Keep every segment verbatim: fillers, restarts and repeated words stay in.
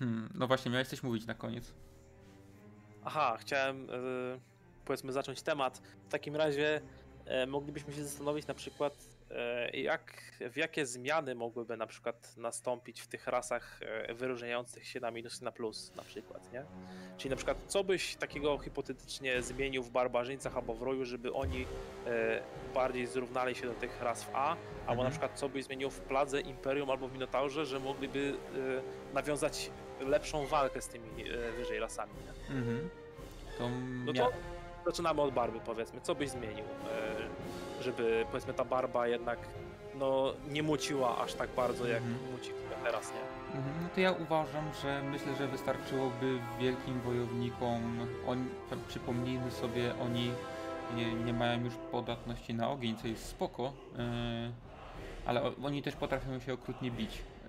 Hmm, no właśnie, miałeś coś mówić na koniec. Aha, chciałem yy, powiedzmy zacząć temat. W takim razie yy, moglibyśmy się zastanowić na przykład yy, jak, w jakie zmiany mogłyby na przykład nastąpić w tych rasach yy, wyróżniających się na minus i na plus na przykład, nie? Czyli na przykład co byś takiego hipotetycznie zmienił w barbarzyńcach albo w roju, żeby oni yy, bardziej zrównali się do tych ras w A, albo Mhm. na przykład co byś zmienił w Pladze, Imperium albo w Minotaurze, że mogliby yy, nawiązać lepszą walkę z tymi yy, wyżej rasami, nie? Mhm. To No mia- to zaczynamy od barwy, powiedzmy. Co byś zmienił, e, żeby powiedzmy ta barba jednak no, nie muciła aż tak bardzo, jak Mhm. muci teraz, nie? Mhm, no to ja uważam, że myślę, że wystarczyłoby wielkim wojownikom, oni, przypomnijmy sobie, oni nie, nie mają już podatności na ogień, co jest spoko, yy, ale o, oni też potrafią się okrutnie bić.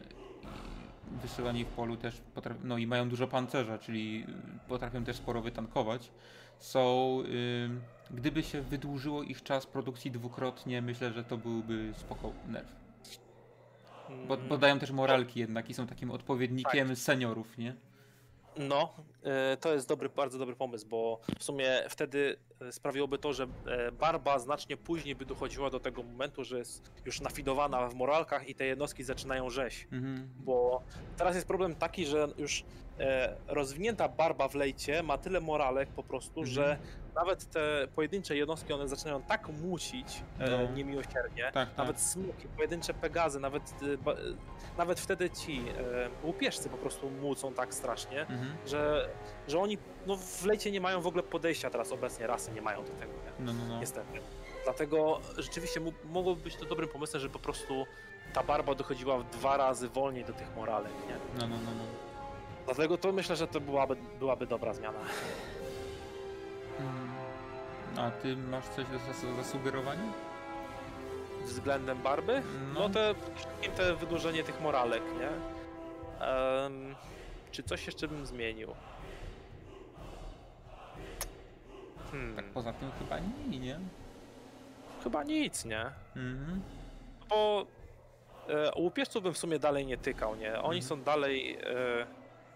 Yy, Wysyłani w polu też potrafią, no i mają dużo pancerza, czyli potrafią też sporo wytankować. Są, yy, gdyby się wydłużyło ich czas produkcji dwukrotnie, myślę, że to byłby spoko nerw. Bo, bo dają też moralki jednak i są takim odpowiednikiem Tak. seniorów, nie? No, e, to jest dobry, bardzo dobry pomysł, bo w sumie wtedy e, sprawiłoby to, że e, barba znacznie później by dochodziła do tego momentu, że jest już nafidowana w moralkach i te jednostki zaczynają rzeź. Mhm. Bo teraz jest problem taki, że już e, rozwinięta barba w lejcie ma tyle moralek po prostu, Mhm. że nawet te pojedyncze jednostki, one zaczynają tak mucić e, No. niemiłosiernie, Tak, tak. nawet smoki, pojedyncze pegazy, nawet, e, ba, e, nawet wtedy ci e, łupieżcy po prostu mucą tak strasznie, Mhm. że, że oni no, w lejcie nie mają w ogóle podejścia teraz obecnie, rasy nie mają do tego, nie? No, no, no. Niestety. Dlatego rzeczywiście mógł- mogłoby być to dobrym pomysłem, że po prostu ta barba dochodziła w dwa razy wolniej do tych moralek, nie? No, no, no, no. Dlatego to myślę, że to byłaby, byłaby dobra zmiana. Mm. A ty masz coś do zas- zasugerowania? Względem barby? No. No te, przede wszystkim te wydłużenie tych moralek, nie? Em, czy coś jeszcze bym zmienił? Hmm, Tak poza tym chyba nie, nie? chyba nic, nie? Mhm. Bo e, łupieżców bym w sumie dalej nie tykał, nie? Oni Mhm. są dalej e,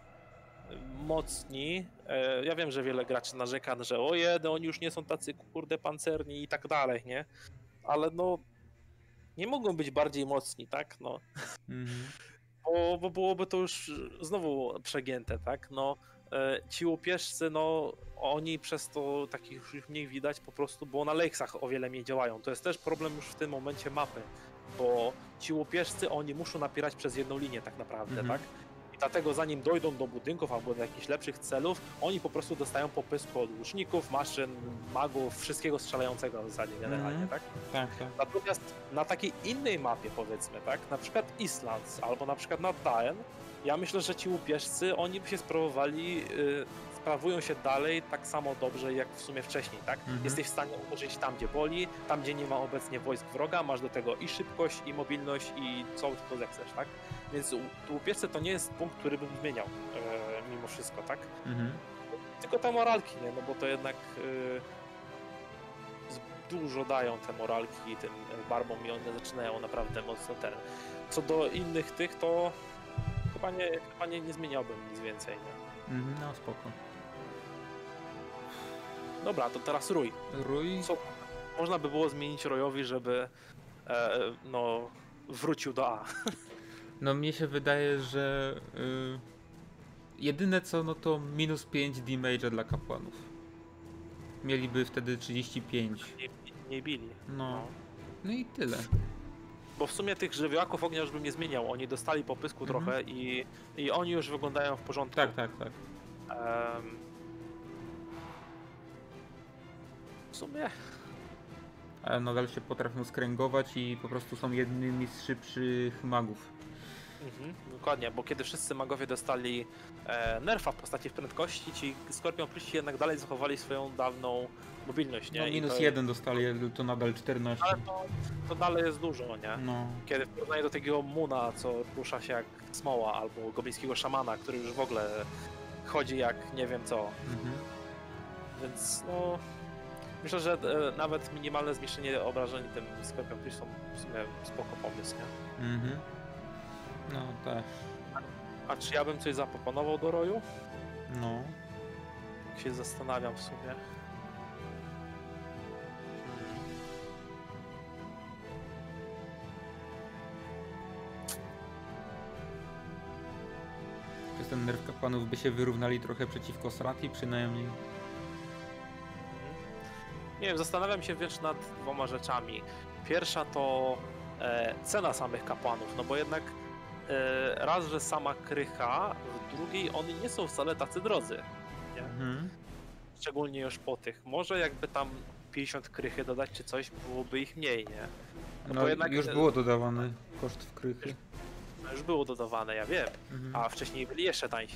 mocni. E, ja wiem, że wiele graczy narzeka, że o jeden, oni już nie są tacy kurde pancerni i tak dalej, nie? Ale no nie mogą być bardziej mocni, tak? No, Mhm. bo, bo byłoby to już znowu przegięte, tak? No e, ci łupieżcy, no oni przez to takich już ich mniej widać po prostu, bo na Lakesach o wiele mniej działają. To jest też problem już w tym momencie mapy, bo ci łupieżcy, oni muszą napierać przez jedną linię tak naprawdę, Mhm. tak? I dlatego zanim dojdą do budynków albo do jakichś lepszych celów, oni po prostu dostają popysku od łuczników, maszyn, magów, wszystkiego strzelającego w zasadzie generalnie, Mhm. tak? Tak, tak. Natomiast na takiej innej mapie powiedzmy, tak? Na przykład Islands albo na przykład nad Daen, ja myślę, że ci łupieżcy, oni by się sprawowali, yy, sprawują się dalej tak samo dobrze jak w sumie wcześniej, tak? Mhm. Jesteś w stanie uderzyć tam, gdzie boli, tam, gdzie nie ma obecnie wojsk wroga, masz do tego i szybkość, i mobilność, i co tylko zechcesz, tak? Więc u- łupieżcy to nie jest punkt, który bym zmieniał yy, mimo wszystko, tak? Mhm. Tylko te moralki, nie? No bo to jednak yy, z- dużo dają te moralki tym y, barbom i one zaczynają naprawdę mocno ten. Co do innych tych, to chyba nie, chyba nie, nie zmieniałbym nic więcej, nie? Mhm. No spoko. Dobra, to teraz rój. Rój? Co można by było zmienić rojowi, żeby e, no, wrócił do A? No mnie się wydaje, że y, jedyne co, no to minus pięć damage'a dla kapłanów. Mieliby wtedy trzydzieści pięć. Nie, nie bili. No. No i tyle. Bo w sumie tych żywiołaków ognia już bym nie zmieniał. Oni dostali popysku Mhm. trochę i, i oni już wyglądają w porządku. Tak, tak, tak. Em, w sumie Ale nadal się potrafią skręgować i po prostu są jednymi z szybszych magów. Mhm, dokładnie, bo kiedy wszyscy magowie dostali e, nerfa w postaci prędkości, ci Skorpion Pryści jednak dalej zachowali swoją dawną mobilność, nie? No I minus to, jeden dostali, ale to nadal czternaście. ale to, to dalej jest dużo, nie? No. Kiedy w porównaniu do takiego Muna, co rusza się jak smoła, albo goblińskiego szamana, który już w ogóle chodzi jak nie wiem co. Mhm. Więc no... Myślę, że e, nawet minimalne zmniejszenie obrażeń tym Skorpion Pristom w sumie spoko pomysł, nie? Mhm. No też. A czy ja bym coś zaproponował do roju? No. Tak się zastanawiam w sumie. Przez ten nerw kapłanów by się wyrównali trochę przeciwko Srati przynajmniej. Nie wiem, zastanawiam się, wiesz, nad dwoma rzeczami. Pierwsza to e, cena samych kapłanów, no bo jednak e, raz, że sama krycha, w drugiej oni nie są wcale tacy drodzy, nie? Mhm. Szczególnie już po tych. Może jakby tam pięćdziesiąt krychy dodać czy coś, byłoby ich mniej, nie? No, No bo jednak już e, było dodawany koszt w krychy. już było dodawane, ja wiem, Mhm. a wcześniej byli jeszcze tańsi.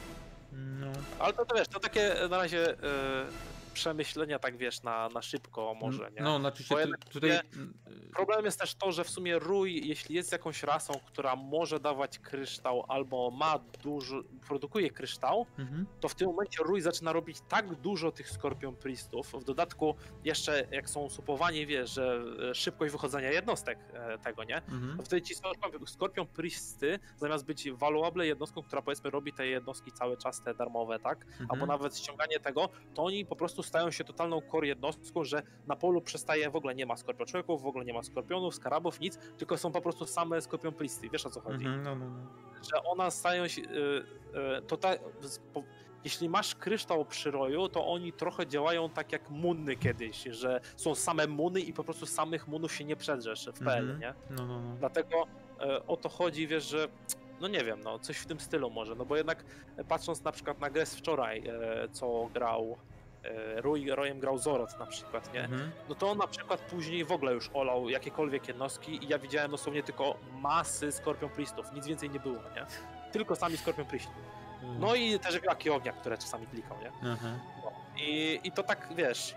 No. Ale to, to wiesz, to takie na razie e, przemyślenia, tak wiesz, na, na szybko może, nie? No, znaczy się Bo tu, jednak tutaj... nie- Problem jest też to, że w sumie rój, jeśli jest jakąś rasą, która może dawać kryształ albo ma dużo, produkuje kryształ, Mhm. to w tym momencie rój zaczyna robić tak dużo tych Scorpion Priestów. W dodatku jeszcze jak są supowani, wiesz, że e, szybkość wychodzenia jednostek e, tego, nie? Mhm. To wtedy ci Scorpion, Scorpion Priesty, zamiast być valuable jednostką, która powiedzmy robi te jednostki cały czas, te darmowe, tak? Mhm. Albo nawet ściąganie tego, to oni po prostu stają się totalną core jednostką, że na polu przestaje, w ogóle nie ma Scorpion Człowieków, w ogóle nie ma Skorpionów, Skarabów, nic, tylko są po prostu same Scorpion Priesty, wiesz o co chodzi? Mhm. No, no, no. Że ona stają się, y, y, to ta, z- po, jeśli masz kryształ przy roju, to oni trochę działają tak jak muny kiedyś, że są same muny i po prostu samych munów się nie przedrzesz w P L, Mhm. nie? No, no, no. Dlatego e, o to chodzi, wiesz, że no nie wiem, no coś w tym stylu może, no bo jednak e, patrząc na przykład na grę z wczoraj, e, co grał e, Roy, Royem grał Zorot na przykład, nie? Mhm. No to on na przykład później w ogóle już olał jakiekolwiek jednostki i ja widziałem dosłownie tylko masy Scorpion Priestów, nic więcej nie było, nie? Tylko sami Scorpion Priesti. No i też wielkie ognia, które czasami klikał, nie? Aha. I, I to tak, wiesz,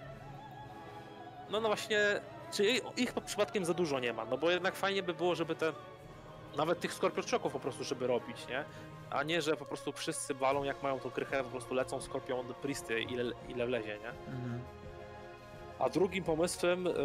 no no właśnie, czy ich przypadkiem za dużo nie ma, no bo jednak fajnie by było, żeby te, nawet tych skorpionczoków po prostu, żeby robić, nie? A nie, że po prostu wszyscy walą, jak mają tą krychę, po prostu lecą skorpion priesty, ile, ile wlezie, nie? Mhm. A drugim pomysłem, yy,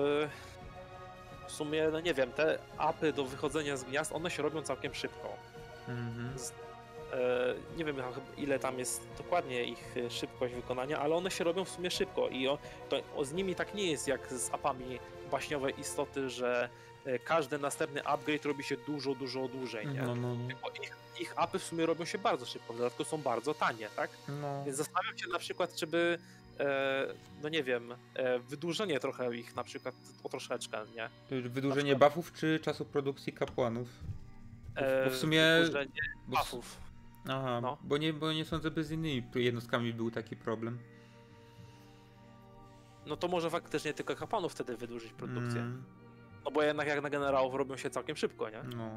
w sumie, no nie wiem, te apy do wychodzenia z gniazd, one się robią całkiem szybko. Mhm. E, nie wiem ile tam jest dokładnie ich e, szybkość wykonania, ale one się robią w sumie szybko i o, to, o, z nimi tak nie jest jak z apami baśniowej istoty, że e, każdy następny upgrade robi się dużo, dużo dłużej, nie? No, no, no. Tylko ich, ich apy w sumie robią się bardzo szybko, w dodatku są bardzo tanie, tak? No. Więc zastanawiam się na przykład, czy by, e, no nie wiem, e, wydłużenie trochę ich na przykład o troszeczkę, nie? Wydłużenie Na przykład- buffów czy czasu produkcji kapłanów? Bo, E, bo w sumie... wydłużenie Bo w, buffów. aha, no. bo, nie, bo nie sądzę, by z innymi jednostkami był taki problem. No to może faktycznie tylko kapłanów wtedy wydłużyć produkcję. Mm, No bo jednak jak na generałów robią się całkiem szybko, nie? no.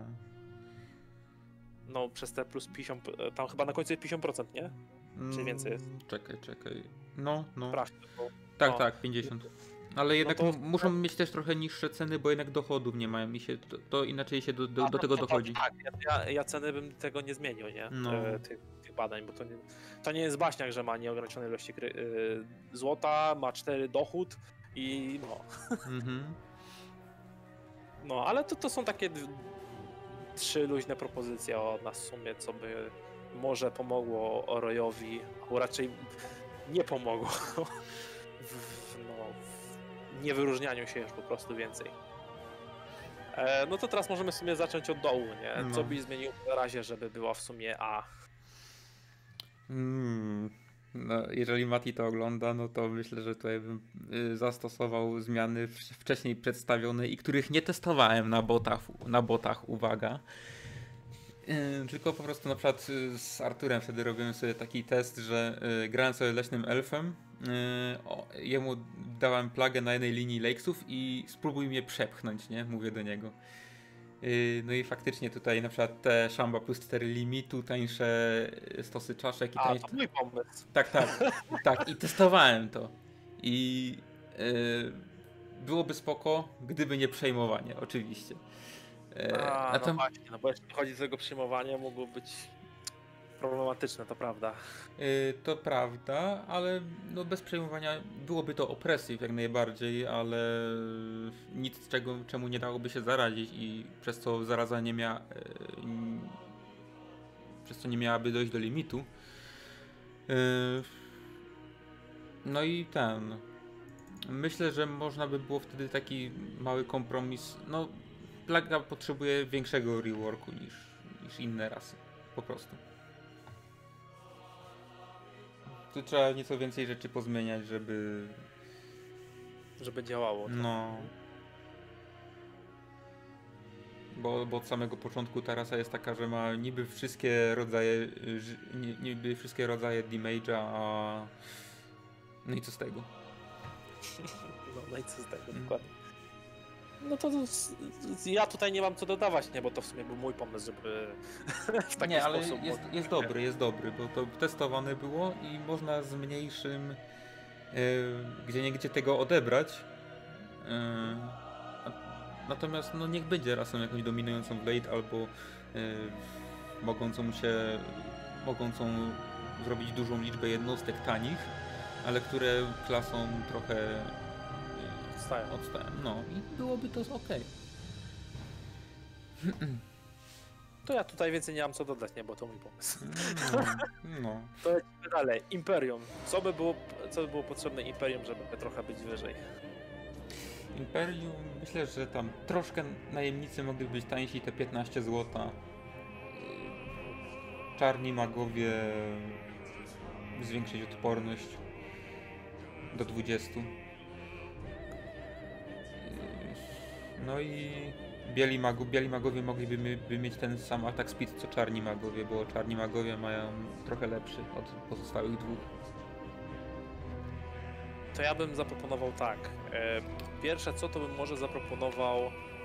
No przez te plus pięćdziesiąt, tam chyba na końcu jest pięćdziesiąt procent, nie? Czy więcej jest? Mm, Czekaj, czekaj. No, no. Sprawdź to. bo- Tak, no. tak, pięćdziesiąt. Ale jednak to- m- muszą mieć też trochę niższe ceny, bo jednak dochodów nie mają i się to, to inaczej się do, do, A, do to- tego to- dochodzi. Tak, ja, ja ceny bym tego nie zmienił, nie? No. E, tych, tych badań, bo to nie, to nie jest baśniak, że ma nieograniczone ilości gry, y, złota, ma cztery dochód i no. Mhm. No, ale to, to są takie d- trzy luźne propozycje od nas w sumie, co by może pomogło Royowi, albo raczej nie pomogło w, w, no, w niewyróżnianiu się już po prostu więcej. E, no to teraz możemy w sumie zacząć od dołu, nie? Co No. byś zmienił na razie, żeby była w sumie A? Mm. No, jeżeli Mati to ogląda, no to myślę, że tutaj bym y, zastosował zmiany w- wcześniej przedstawione i których nie testowałem na botach, na botach uwaga. Y, Tylko po prostu na przykład y, z Arturem wtedy robiłem sobie taki test, że y, grałem sobie leśnym elfem, y, o, jemu dałem plagę na jednej linii lakesów i spróbuj mnie przepchnąć, nie? Mówię do niego. Y, No i faktycznie tutaj na przykład te Shamba plus cztery limitu, tańsze stosy czaszek i A, tańsze... to mój pomysł. Tak, tak, tak i testowałem to i y, byłoby spoko, gdyby nie przejmowanie, oczywiście. Y, A, a no tam, właśnie, no bo jeśli chodzi do tego przyjmowania, mogło być problematyczne, to prawda. y, to prawda, ale no bez przejmowania byłoby to opresji jak najbardziej, ale nic czego, czemu nie dałoby się zaradzić i przez co zarazanie mia, y, przez co nie miałaby dojść do limitu. Yy, no i ten... Myślę, że można by było wtedy taki mały kompromis. No, Plaga potrzebuje większego reworku niż, niż inne rasy. Po prostu. Tu trzeba nieco więcej rzeczy pozmieniać, żeby... Żeby działało. To. No... Bo, bo od samego początku ta rasa jest taka, że ma niby wszystkie rodzaje niby wszystkie rodzaje damage'a, a... No i co z tego? No, no i co z tego, mm. dokładnie. No to, to ja tutaj nie mam co dodawać, nie, bo to w sumie był mój pomysł, żeby w taki nie, ale sposób... jest, jest dobry, jest dobry, bo to testowane było i można z mniejszym yy, gdzie niegdzie tego odebrać. Yy, natomiast no niech będzie rasą jakąś dominującą Blade albo yy, mogącą się mogącą zrobić dużą liczbę jednostek tanich, ale które klasą trochę odstają. odstają. No i byłoby to ok. To ja tutaj więcej nie mam co dodać, nie, bo to mój pomysł. No. no. To lecimy dalej. Imperium. Co by było, co by było potrzebne Imperium, żeby trochę być wyżej? Imperium, myślę, że tam troszkę najemnicy mogli być tańsi, te piętnaście złota. Czarni magowie zwiększyć odporność do dwudziestu. No i bieli, magu, bieli magowie mogliby by mieć ten sam atak speed co czarni magowie, bo czarni magowie mają trochę lepszy od pozostałych dwóch. To ja bym zaproponował tak. Pierwsze co, to bym może zaproponował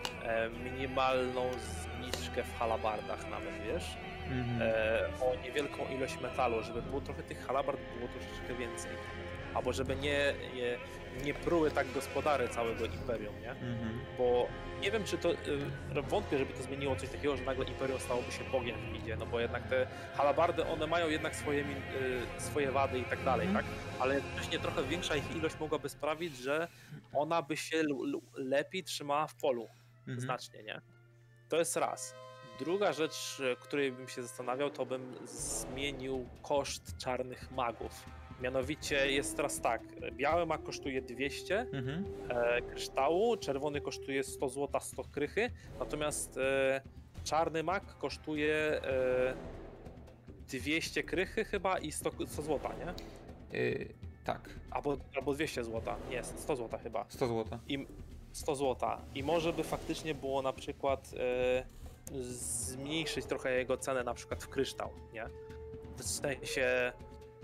minimalną zniżkę w halabardach nawet, wiesz? Mm-hmm. O niewielką ilość metalu, żeby było trochę tych halabard było troszeczkę więcej. Albo żeby nie, nie, nie pruły tak gospodary całego Imperium, nie? Mm-hmm. Bo nie wiem, czy to... Wątpię, żeby to zmieniło coś takiego, że nagle Imperium stałoby się bogiem w midzie, no bo jednak te halabardy, one mają jednak swoje, swoje wady i tak dalej, mm-hmm. tak? Ale jednocześnie trochę większa ich ilość mogłaby sprawić, że ona by się l- l- lepiej trzymała w polu. Mm-hmm. Znacznie, nie? To jest raz. Druga rzecz, której bym się zastanawiał, to bym zmienił koszt czarnych magów. Mianowicie jest teraz tak, biały mag kosztuje dwieście mhm. e, kryształu, czerwony kosztuje sto złota, sto krychy, natomiast e, czarny mag kosztuje e, dwieście krychy chyba i sto, sto złota, nie? Yy, tak. Albo, albo dwieście złota, nie, sto złota chyba. sto złota. I sto złota. I może by faktycznie było na przykład e, zmniejszyć trochę jego cenę na przykład w kryształ, nie? W sensie...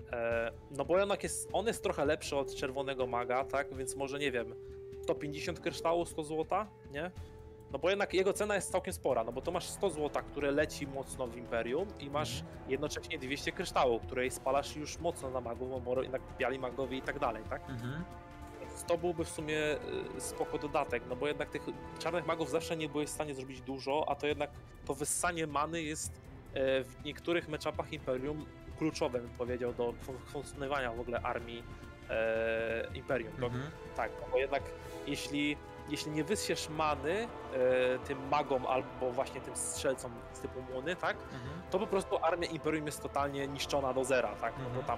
No bo jednak jest, on jest trochę lepszy od czerwonego maga, tak? Więc może nie wiem, sto pięćdziesiąt kryształu, sto złota, nie? No bo jednak jego cena jest całkiem spora, no bo to masz sto złota, które leci mocno w Imperium i masz jednocześnie dwieście kryształów, które spalasz już mocno na magów, bo jednak biali magowie i tak dalej, tak? Mhm. Więc to byłby w sumie spoko dodatek, no bo jednak tych czarnych magów zawsze nie byłeś w stanie zrobić dużo, a to jednak to wyssanie many jest w niektórych matchupach Imperium kluczowe, bym powiedział, do funkcjonowania w ogóle armii e, Imperium. To, mm-hmm. Tak, bo jednak jeśli, jeśli nie wyssiesz many e, tym magom albo właśnie tym strzelcom z typu młony, tak, mm-hmm. to po prostu armia Imperium jest totalnie niszczona do zera, tak, mm-hmm. no bo tam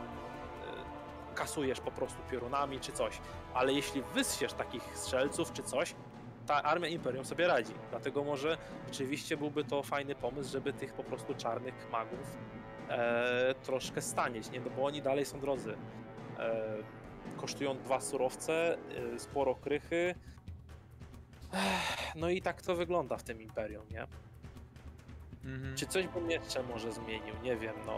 e, kasujesz po prostu piorunami czy coś. Ale jeśli wyssiesz takich strzelców czy coś, ta armia Imperium sobie radzi. Dlatego może rzeczywiście byłby to fajny pomysł, żeby tych po prostu czarnych magów E, troszkę stanieć, nie? No bo oni dalej są drodzy. E, kosztują dwa surowce, e, sporo krychy. Ech, no i tak to wygląda w tym Imperium, nie? Mhm. Czy coś bym jeszcze może zmienił? Nie wiem, no.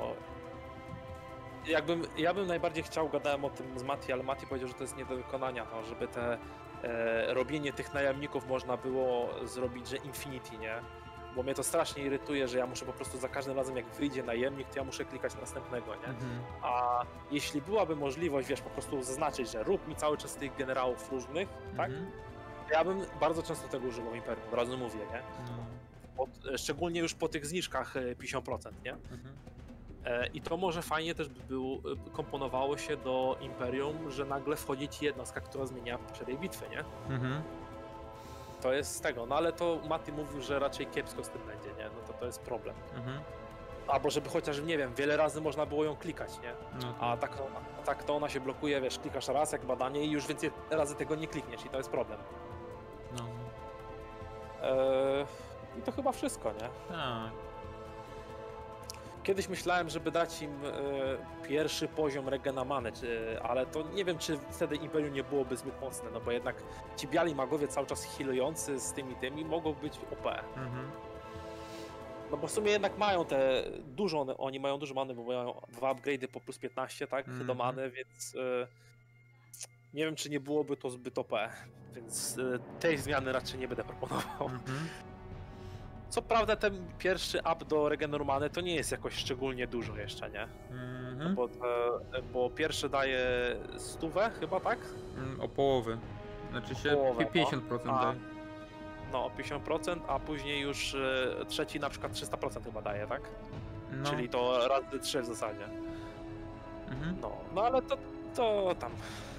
Jakbym, ja bym najbardziej chciał, gadałem o tym z Mati, ale Mati powiedział, że to jest nie do wykonania, no, żeby te e, robienie tych najemników można było zrobić, że Infinity, nie? Bo mnie to strasznie irytuje, że ja muszę po prostu za każdym razem jak wyjdzie najemnik, to ja muszę klikać następnego, nie? Mhm. A jeśli byłaby możliwość, wiesz, po prostu zaznaczyć, że rób mi cały czas tych generałów różnych, mhm. tak? Ja bym bardzo często tego używał w Imperium, od razu mówię, nie? Mhm. Od, szczególnie już po tych zniżkach pięćdziesiąt procent, nie? Mhm. E, I to może fajnie też by był, komponowało się do Imperium, że nagle wchodzi ci jednostka, która zmienia poprzedniej bitwy, nie? Mhm. To jest z tego, no ale to Mati mówił, że raczej kiepsko z tym będzie, nie? No to to jest problem. Mhm. albo żeby chociaż, nie wiem, wiele razy można było ją klikać, nie? No A tak, to- a tak to ona się blokuje, wiesz, klikasz raz jak badanie i już więcej razy tego nie klikniesz i to jest problem. no. Eee, I to chyba wszystko, nie? Tak. Kiedyś myślałem, żeby dać im e, pierwszy poziom regena many, czy, ale to nie wiem, czy wtedy Imperium nie byłoby zbyt mocne, no bo jednak ci biali magowie cały czas healujący z tymi tymi mogą być O P. Mhm. No bo w sumie jednak mają te dużo, one- oni mają dużo many, bo mają dwa upgrade'y po plus piętnaście, tak, Mhm. do many, więc e, nie wiem, czy nie byłoby to zbyt O P, więc e, tej zmiany raczej nie będę proponował. Mhm. Co prawda ten pierwszy up do regenu many to nie jest jakoś szczególnie dużo jeszcze, nie? Mhm. Bo, te, bo pierwszy daje stówę chyba, tak? Mm, O połowę. Znaczy się Połowę, no. pięćdziesiąt procent A- daje. No, o pięćdziesiąt procent, a później już e, trzeci na przykład trzysta procent chyba daje, tak? No. Czyli to razy trzy w zasadzie. Mhm. No, no ale to, to tam...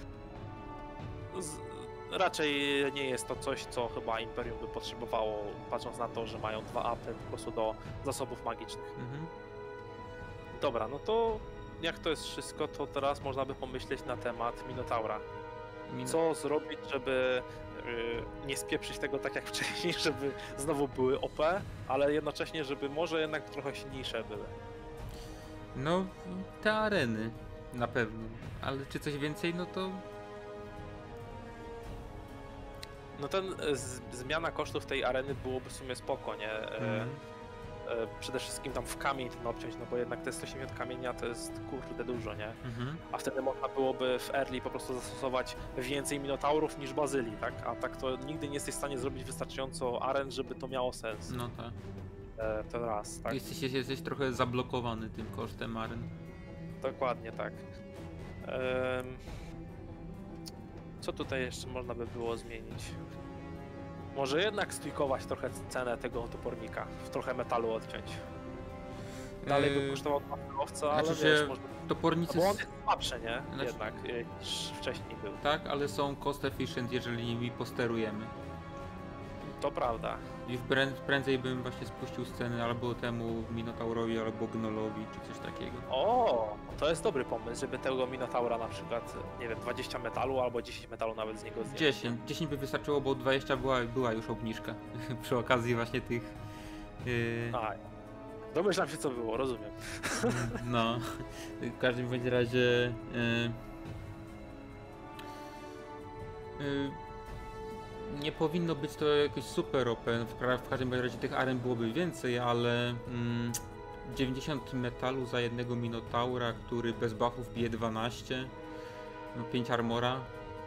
Z, raczej nie jest to coś, co chyba Imperium by potrzebowało, patrząc na to, że mają dwa upy po prostu do zasobów magicznych. Mhm. Dobra, no to jak to jest wszystko, to teraz można by pomyśleć na temat Minotaura. Min- Co zrobić, żeby y, nie spieprzyć tego tak jak wcześniej, żeby znowu były O P, ale jednocześnie, żeby może jednak trochę silniejsze były. No, te areny na pewno. Ale czy coś więcej, no to... No ten y, z, zmiana kosztów tej areny byłoby w sumie spoko, nie? E, Mhm. e, przede wszystkim tam w kamień ten obciąć, no bo jednak te sto osiemdziesiąt kamienia to jest kurde dużo, nie? Mhm. A wtedy można byłoby w early po prostu zastosować więcej minotaurów niż bazylii, tak? A tak to nigdy nie jesteś w stanie zrobić wystarczająco aren, żeby to miało sens. No tak. E, to raz, tak? Jesteś, jesteś trochę zablokowany tym kosztem aren. Dokładnie tak. Em, Co tutaj jeszcze można by było zmienić? Może jednak stujkować trochę cenę tego topornika, w trochę metalu odciąć. Dalej by Yy, kosztował dwa surowce, ale znaczy wiesz, się może... Topornicy... No bo on s- jest słabszy, nie? Znaczy- Jednak, y, niż wcześniej był. Tak, ale są cost efficient, jeżeli nimi posterujemy. To prawda. I prę- prędzej bym właśnie spuścił sceny albo temu Minotaurowi, albo Gnolowi, czy coś takiego. O, to jest dobry pomysł, żeby tego Minotaura na przykład, nie wiem, dwadzieścia metalu albo dziesięć metalu nawet z niego zdjąć. dziesięć. dziesięć by wystarczyło, bo dwadzieścia była, była już obniżka. Przy okazji właśnie tych... Yy, A, domyślam się co było, rozumiem. no. W każdym bądź razie... Yy, yy, nie powinno być to jakoś super O P. W, ka- w każdym bądź razie tych aren byłoby więcej, ale... Mm, dziewięćdziesiąt metalu za jednego Minotaura, który bez buffów bije dwanaście. No, pięć armora.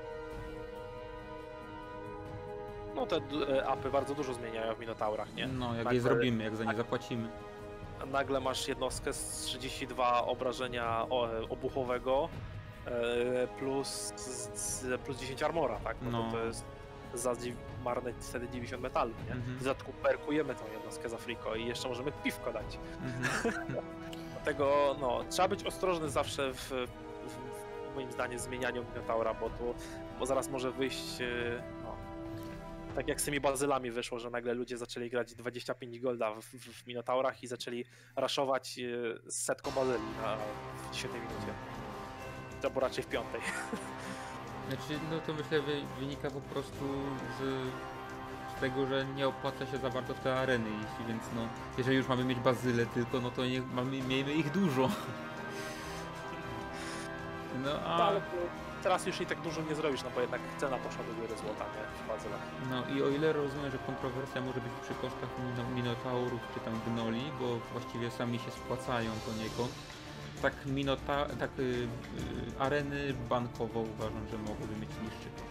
No te e, apy bardzo dużo zmieniają w Minotaurach, nie? No, jak Nagle- je zrobimy, jak za nie zapłacimy. Nagle masz jednostkę z trzydzieści dwa obrażenia o- obuchowego e, plus, z, z, plus dziesięć armora, tak? No, No. To, to jest za dziew- marne wtedy dziewięćdziesiąt metalu, nie? Mhm. W dodatku perkujemy tą jednostkę za friko i jeszcze możemy piwko dać. Mhm. Dlatego no, trzeba być ostrożny zawsze w, w, w moim zdaniem zmienianiu Minotaura, bo tu bo zaraz może wyjść e, no, tak jak z tymi bazylami wyszło, że nagle ludzie zaczęli grać dwadzieścia pięć golda w, w, w Minotaurach i zaczęli raszować e, z setką bazyli na, w dziesiątej minucie. Albo raczej w piątej. Znaczy, no to myślę wy, wynika po prostu z, z tego, że nie opłaca się za bardzo w te areny iść, więc no, jeżeli już mamy mieć bazyle tylko, no to nie, mamy, miejmy ich dużo. No No, a, ale teraz już i tak dużo nie zrobisz, no bo jednak cena poszła do góry złota, nie? W bazylach. no i o ile rozumiem, że kontrowersja może być przy kosztach mino, Minotaurów czy tam Gnoli, bo właściwie sami się spłacają poniekąd, tak minota, tak y, y, areny bankowo uważam, że mogłyby mieć niższy koszt.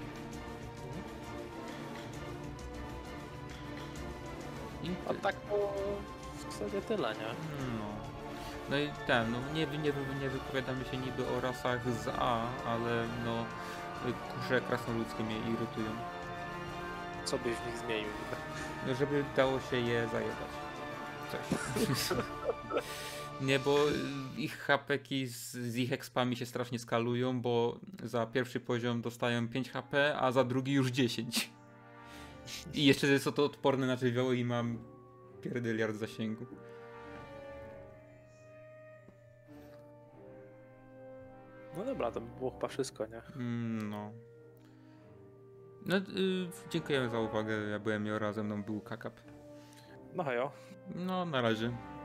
I A tak to w zasadzie tyle, nie? No. No i ten, no nie, nie, nie wypowiadamy się niby o rasach z A, ale no kurze krasnoludzkie mnie irytują. Co byś w nich zmienił? No żeby dało się je zajebać. Coś. Nie, bo ich hapeki z, z ich expami się strasznie skalują, bo za pierwszy poziom dostają pięć H P, a za drugi już dziesięć. I jeszcze jest to odporne na żywioły i mam pierdyliard zasięgu. No dobra, to by było chyba wszystko, nie? Mm, no. No, y, dziękujemy za uwagę. Ja byłem Jora, ze mną był Kakap. No hejo. No, na razie.